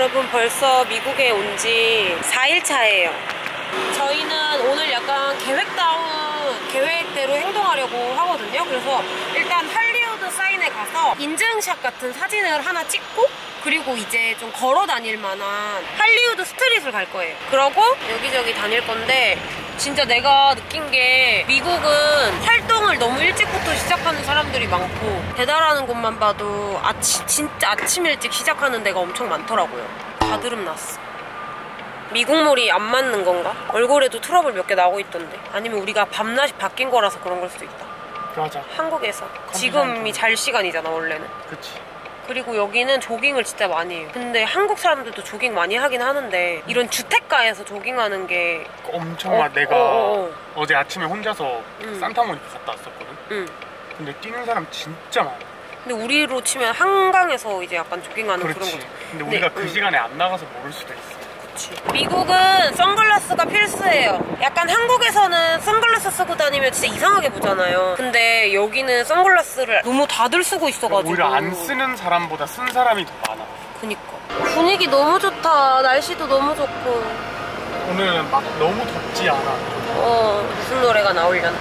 여러분 벌써 미국에 온 지 4일 차예요. 저희는 오늘 약간 계획대로 행동하려고 하거든요. 그래서 일단 할리우드 사인에 가서 인증샷 같은 사진을 하나 찍고, 그리고 이제 좀 걸어 다닐 만한 할리우드 스트릿을 갈 거예요. 그러고 여기저기 다닐 건데, 진짜 내가 느낀 게 미국은 활동을 너무 일찍부터 시작하는 사람들이 많고, 배달하는 곳만 봐도 진짜 아침 일찍 시작하는 데가 엄청 많더라고요. 다드름 났어. 미국물이 안 맞는 건가? 얼굴에도 트러블 몇 개 나오고 있던데. 아니면 우리가 밤낮이 바뀐 거라서 그런 걸 수도 있다. 맞아. 한국에서 지금이 잘 시간이잖아 원래는. 그치. 그리고 여기는 조깅을 진짜 많이 해요. 근데 한국 사람들도 조깅 많이 하긴 하는데, 이런 주택가에서 조깅하는 게 엄청 내가 어제 아침에 혼자서 산타모니카 갔다 왔었거든. 근데 뛰는 사람 진짜 많아. 근데 우리로 치면 한강에서 이제 약간 조깅하는 그렇지. 그런 거죠. 근데 우리가 그 시간에 안 나가서 모를 수도 있어. 미국은 선글라스가 필수예요. 약간 한국에서는 선글라스 쓰고 다니면 진짜 이상하게 보잖아요. 근데 여기는 선글라스를 너무 다들 쓰고 있어가지고 오히려 안 쓰는 사람보다 쓴 사람이 더 많아. 그니까 분위기 너무 좋다. 날씨도 너무 좋고. 오늘은 막 너무 덥지 않아. 무슨 노래가 나오려나.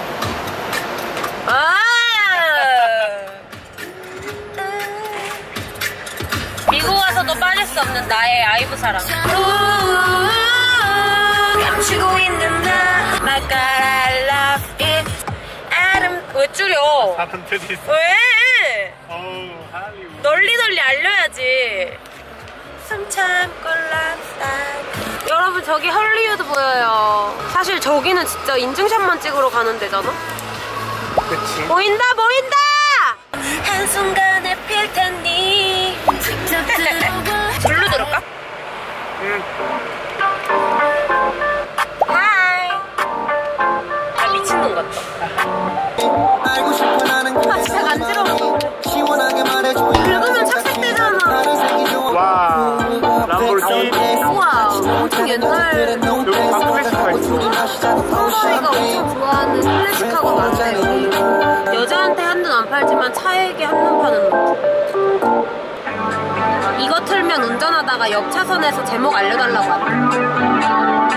미국 와서도 빠질 수 없는 나의 아이브 사랑. 감추고 있는 나 My God I love it. 왜 줄여? 사람 뜻이 있어. 왜? 할리우드. 널리 알려야지. 숨 참고 love. 여러분 저기 할리우드 보여요. 사실 저기는 진짜 인증샷만 찍으러 가는 데잖아. 그치. 보인다. 한순간에 필 텐니. 줄로 들을까? 하이. 미친놈 같다. 진짜 간지러워. 긁으면 착색되잖아. 와, 람보르기니. 우와, 엄청 옛날. 여기 다 클래식카 있어. 저희가 엄청 좋아하는 클래식하고 많은데, 여자한테 한눈 안 팔지만 차에게 한눈 파는 거. 이거 틀면 운전하다가 옆 차선에서 제목 알려달라고 하네.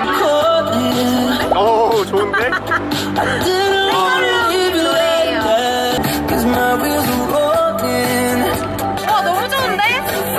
좋은데? 노래예요. 와, 너무 좋은데?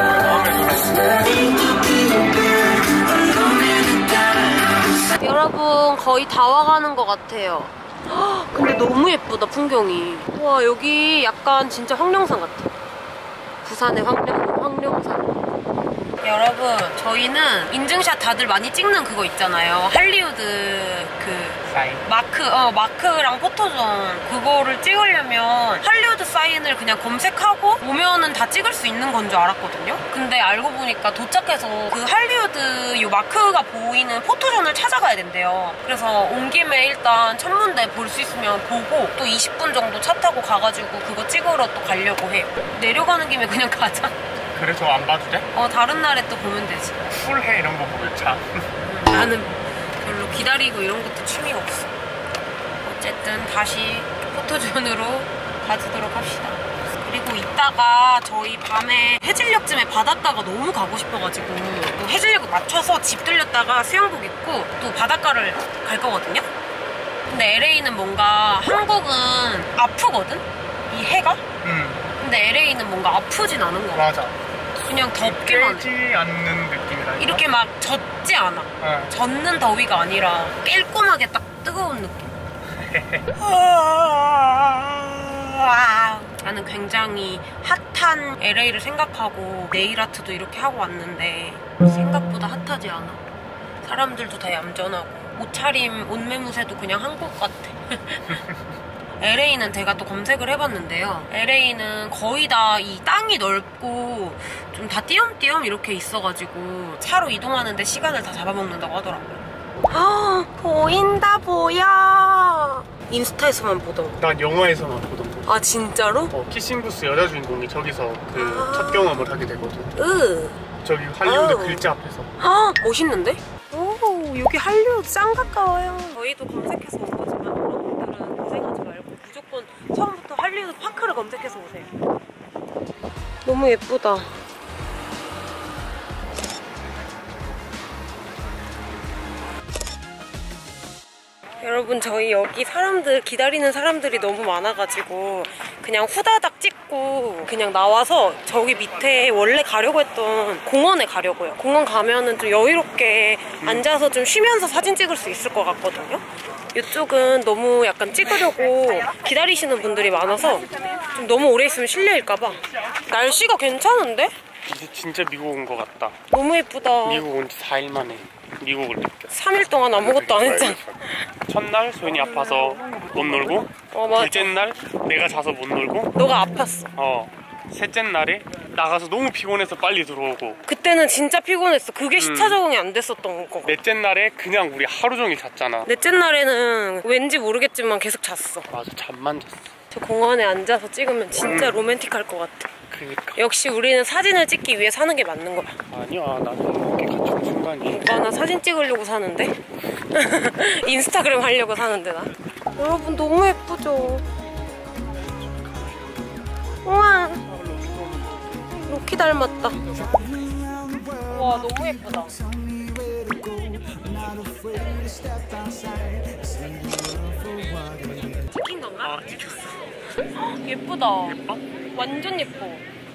여러분 거의 다 와가는 것 같아요. 근데 너무 예쁘다 풍경이. 와, 여기 약간 진짜 황룡산 같아. 부산의 황룡산. 여러분 저희는 인증샷 다들 많이 찍는 그거 있잖아요. 할리우드 그 사인. 마크랑 포토존 그거를 찍으려면 할리우드 사인을 그냥 검색하고 오면은 다 찍을 수 있는 건 줄 알았거든요. 근데 알고 보니까 도착해서 그 할리우드 요 마크가 보이는 포토존을 찾아가야 된대요. 그래서 온 김에 일단 천문대 볼 수 있으면 보고 또 20분 정도 차 타고 가가지고 그거 찍으러 또 가려고 해요. 내려가는 김에 그냥 가자. 그래, 저 안 봐도 돼? 다른 날에 또 보면 되지. 풀해 이런 거 보면 참. 나는 별로 기다리고 이런 것도 취미가 없어. 어쨌든 다시 포토존으로 가지도록 합시다. 그리고 이따가 저희 밤에 해질녘쯤에 바닷가가 너무 가고 싶어가지고 또 해질녘 맞춰서 집 들렸다가 수영복 입고 또 바닷가를 갈 거거든요. 근데 LA는 뭔가 한국은 아프거든? 이 해가? 근데 LA는 뭔가 아프진 않은 거 같아. 맞아. 그냥 덥게만 깨지 않는 느낌이라. 이렇게 막 젖지 않아. 젖는 더위가 아니라 깔끔하게 딱 뜨거운 느낌. 나는 굉장히 핫한 LA를 생각하고 네일 아트도 이렇게 하고 왔는데 생각보다 핫하지 않아. 사람들도 다 얌전하고 옷차림, 옷매무새도 그냥 한국 같아. LA는 제가 또 검색을 해봤는데요. LA는 거의 다 이 땅이 넓고 좀 다 띄엄띄엄 이렇게 있어가지고 차로 이동하는데 시간을 다 잡아먹는다고 하더라고요. 보인다 보여. 인스타에서만 보던 거. 난 영화에서만 보던 거. 아 진짜로? 키싱부스 여자 주인공이 저기서 그 첫 경험을 하게 되거든. 저기 할리우드 글자 앞에서. 멋있는데? 오, 여기 할리우드 짱 가까워요. 저희도 검색해서 온 거지만 여러분들은 고생하지 말고 무조건 처음부터 할리우드 파크를 검색해서 오세요. 너무 예쁘다. 여러분 저희 여기 사람들 기다리는 사람들이 너무 많아가지고 그냥 후다닥 찍고 그냥 나와서 저기 밑에 원래 가려고 했던 공원에 가려고요. 공원 가면은 좀 여유롭게 앉아서 좀 쉬면서 사진 찍을 수 있을 것 같거든요. 이쪽은 너무 약간 찍으려고 기다리시는 분들이 많아서 좀 너무 오래 있으면 실례일까봐. 날씨가 괜찮은데? 이제 진짜 미국 온 것 같다. 너무 예쁘다. 미국 온 지 4일 만에 미국을 느꼈어. 3일 동안 아무것도 안 했잖아. 첫날 소연이 아파서 못 놀고, 맞아. 둘째 날 내가 자서 못 놀고, 너가 아팠어. 셋째 날에 나가서 너무 피곤해서 빨리 들어오고, 그때는 진짜 피곤했어. 그게 시차 적응이 안 됐었던 거. 넷째 날에 그냥 우리 하루 종일 잤잖아. 넷째 날에는 왠지 모르겠지만 계속 잤어. 맞아, 잠만 잤어. 저 공원에 앉아서 찍으면 진짜 로맨틱할 것 같아. 그니까. 역시 우리는 사진을 찍기 위해 사는 게 맞는 거야. 아니야, 나도 이렇게 같이 온 순간이. 오빠 나 사진 찍으려고 사는데? 인스타그램 하려고 사는데 나? 여러분 너무 예쁘죠? 우와 로키 닮았다. 우와 너무 예쁘다. 찍힌 건가? 찍혔어. 예쁘다. 예뻐? 완전 예뻐.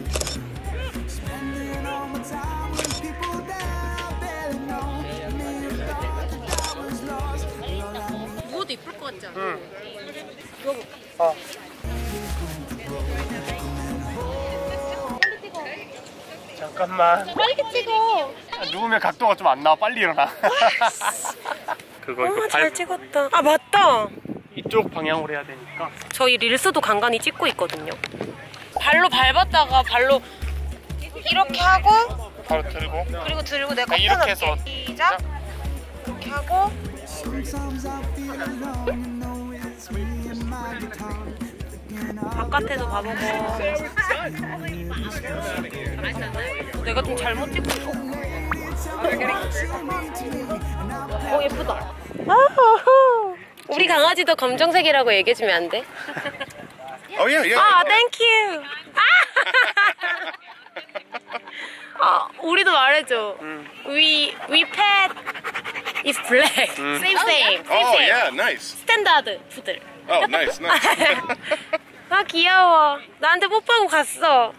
누워도 예쁠 것 같지 않아? 응. 누워볼까? 잠깐만. 빨리 찍어. 누우면 각도가 좀 안 나와. 빨리 일어나. 그거 이거 잘 찍었다. 아 맞다. 이쪽 방향으로 해야 되니까. 저희 릴스도 간간히 찍고 있거든요. 발로 밟았다가 발로 이렇게 하고 바로 들고. 그리고 들고 내가 이렇게 해서 시작. 이렇게 하고 바깥에도 봐보고. 내가 좀 잘못 찍고 있어. 예쁘다. 우리 강아지도 검정색이라고 얘기해주면 안 돼? Oh yeah, yeah. 아, 땡큐. 우리도 말해줘. We pet is black. Same. Oh yeah, nice. 스탠다드 푸들. Oh, nice, nice. 아 귀여워. 나한테 뽀뽀하고 갔어.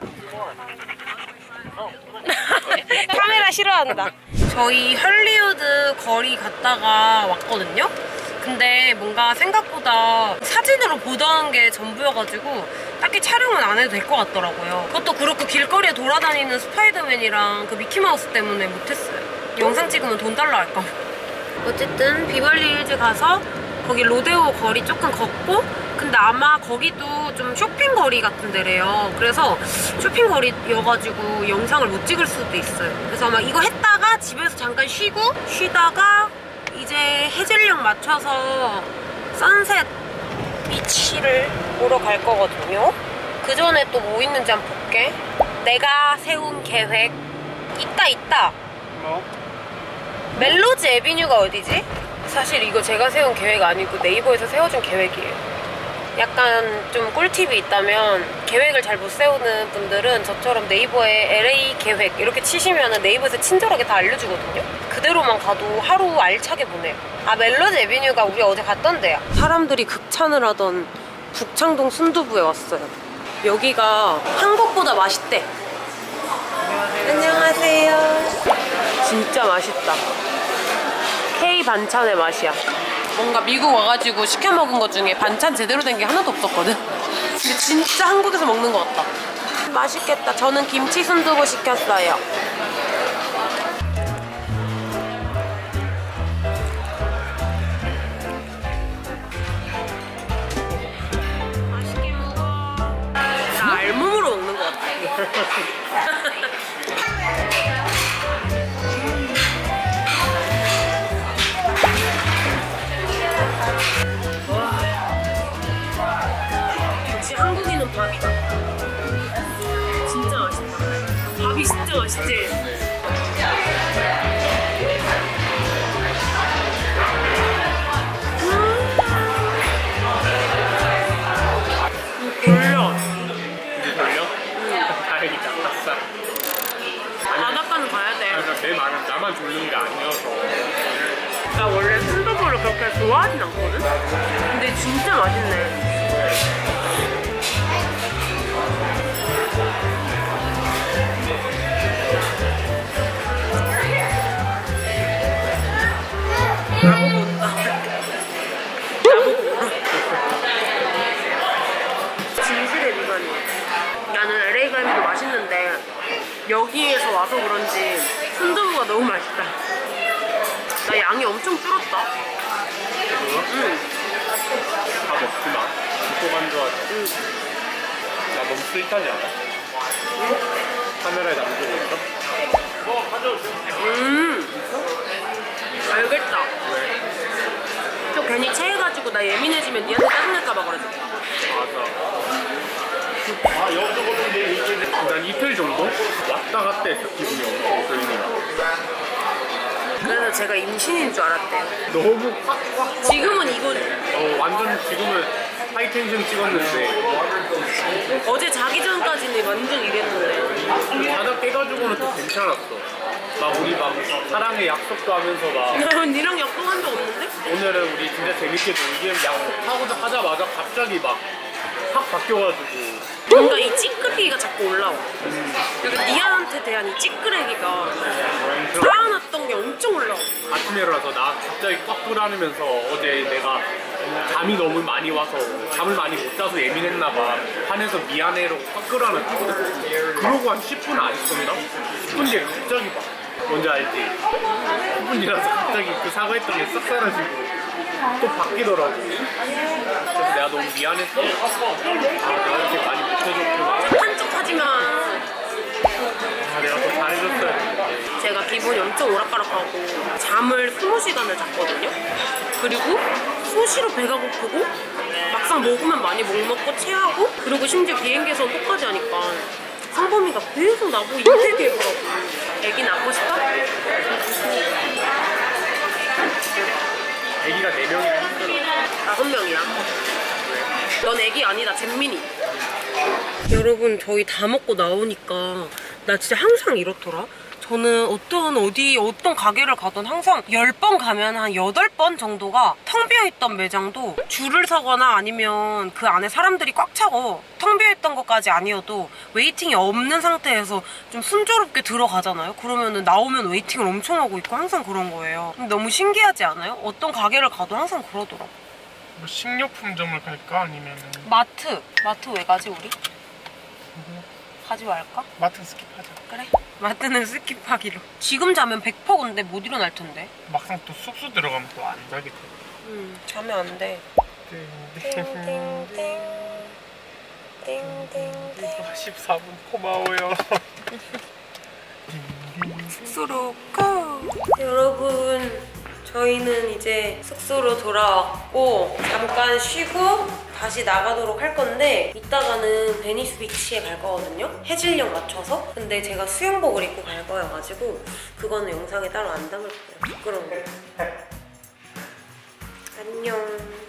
카메라 싫어한다. 저희 헐리우드 거리 갔다가 왔거든요. 근데 뭔가 생각보다 사진으로 보던 게 전부여가지고 딱히 촬영은 안 해도 될 것 같더라고요. 그것도 그렇고 길거리에 돌아다니는 스파이더맨이랑 그 미키마우스 때문에 못했어요. 영상 찍으면 돈 달라 할까. 어쨌든 비벌리힐즈 가서 거기 로데오 거리 조금 걷고, 근데 아마 거기도 좀 쇼핑 거리 같은 데래요. 그래서 쇼핑 거리여가지고 영상을 못 찍을 수도 있어요. 그래서 아마 이거 했다가 집에서 잠깐 쉬다가 이제 해질녘 맞춰서 선셋 비치를 보러 갈 거거든요. 그 전에 또 뭐 있는지 한번 볼게. 내가 세운 계획 있다. 뭐? 멜로즈 에비뉴가 어디지? 사실 이거 제가 세운 계획 아니고 네이버에서 세워준 계획이에요. 약간 좀 꿀팁이 있다면, 계획을 잘 못 세우는 분들은 저처럼 네이버에 LA 계획 이렇게 치시면 네이버에서 친절하게 다 알려주거든요. 그대로만 가도 하루 알차게 보내요. 아, 멜로즈 에비뉴가 우리 어제 갔던 데야. 사람들이 극찬을 하던 북창동 순두부에 왔어요. 여기가 한국보다 맛있대. 안녕하세요. 진짜 맛있다. K 반찬의 맛이야. 뭔가 미국 와가지고 시켜 먹은 것 중에 반찬 제대로 된 게 하나도 없었거든. 근데 진짜 한국에서 먹는 것 같다. 맛있겠다. 저는 김치 순두부 시켰어요. 맛있게 먹어. 나 알몸으로 먹는 것 같아. 역시 한국인은 밥이다. 진짜 맛있다. 밥이 진짜 맛있지? 돌려. 이제 돌려? 다행이다. 아싸. 바닷가는 가야 돼. 그러니까 나만 돌리는 게 아니어서. 나 원래 순두부를 그렇게 좋아하진 않거든? 근데 진짜 맛있네. 나보고 온다. 나보고 울어. 진실의 미간이야. 나는 LA 갈비도 맛있는데 여기에서 와서 그런지 순두부가 너무 맛있다. 나 양이 엄청 줄었다. 응. 다 먹지 마. 죽고 간주하지. 응. 나 너무 스윗하지 않아? 응? 카메라에 남기고 있어? 알겠다. 왜? 또 괜히 체해가지고 나 예민해지면 니한테 짜증날까봐 그러지. 맞아. 아, 여기서 난 이틀 정도 왔다 갔다 했어, 기분이 엄청 그러니까. 그래서 제가 임신인 줄 알았대요. 너무 확. 지금은 이거 완전 지금은 하이텐션 찍었는데 어제 자기 전까지는 완전 이랬는데 자다 깨가지고는 또 괜찮았어. 막 우리 막 사랑의 약속도 하면서 막 니랑 약속한 적 없는데? 오늘은 우리 진짜 재밌게 놀기엔 약속하고자 하자마자 갑자기 막 확 바뀌어가지고 뭔가 이 찌끄레기가 자꾸 올라와. 그러니까 니한테 대한 이 찌끄레기가 쌓아놨던 게 엄청 올라와. 아침에 일어나서 나 갑자기 꽉 불안하면서 어제 내가 잠이 너무 많이 와서 잠을 많이 못 자서 예민했나봐. 화내서 미안해라고 꽉 끌어안았거든. 그러고 한 10분 안 있었나? 10분 뒤에 갑자기 막 뭔지 알지? 10분 지나서 갑자기 그 사과했던 게 싹 사라지고 또 바뀌더라고. 그래서 내가 너무 미안했어. 아, 내가 이렇게 많이 못해줬구나. 한쪽 하지마. 아, 내가 더 잘해줬어야 했는데. 제가 기분이 엄청 오락가락하고 잠을 20시간을 잤거든요. 그리고 수시로 배가 고프고 막상 먹으면 많이 못 먹고 체하고 그리고 심지어 비행기에서 똑까지 하니까 상범이가 계속 나보고 인테리해보라고. 애기 낳고 싶어? 애기가 4명이나 힘들어. 5명이야. 넌 애기 아니다, 잼민이. 여러분, 저희 다 먹고 나오니까 나 진짜 항상 이렇더라. 저는 어떤 가게를 가든 항상 10번 가면 한 8번 정도가 텅 비어있던 매장도 줄을 서거나 아니면 그 안에 사람들이 꽉 차고 텅 비어있던 것까지 아니어도 웨이팅이 없는 상태에서 좀 순조롭게 들어가잖아요. 그러면은 나오면 웨이팅을 엄청 하고 있고 항상 그런 거예요. 근데 너무 신기하지 않아요? 어떤 가게를 가도 항상 그러더라고. 뭐 식료품점을 갈까? 아니면 마트 왜 가지 우리? 가지 말까? 마트 스킵하자. 그래. 마트는 스킵하기로. 지금 자면 100% 근데 못 일어날 텐데. 막상 또 숙소 들어가면 또 안 자게 돼. 자면 안 돼. 띵띵띵. 14분 고마워요. 숙소로 고! 여러분, 저희는 이제 숙소로 돌아왔고 잠깐 쉬고 다시 나가도록 할 건데 이따가는 베니스 비치에 갈 거거든요? 해질녘 맞춰서. 근데 제가 수영복을 입고 갈 거여가지고 그거는 영상에 따로 안 담을 거예요. 부끄러운 거. 안녕.